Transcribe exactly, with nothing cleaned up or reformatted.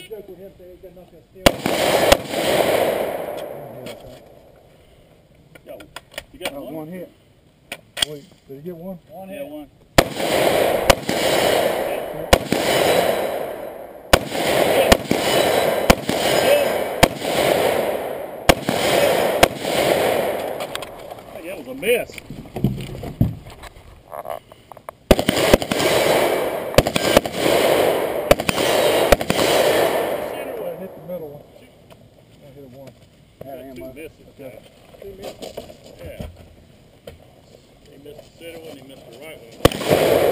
joke with him, so he's not going to steal. Yo, you got oh, one? one hit. Wait, did he get one? One hit. Yeah, one. That was a miss. Hit the middle one. I hit a one. Yeah, two misses. Okay. Two misses? Yeah. He missed the center one, he missed the right one.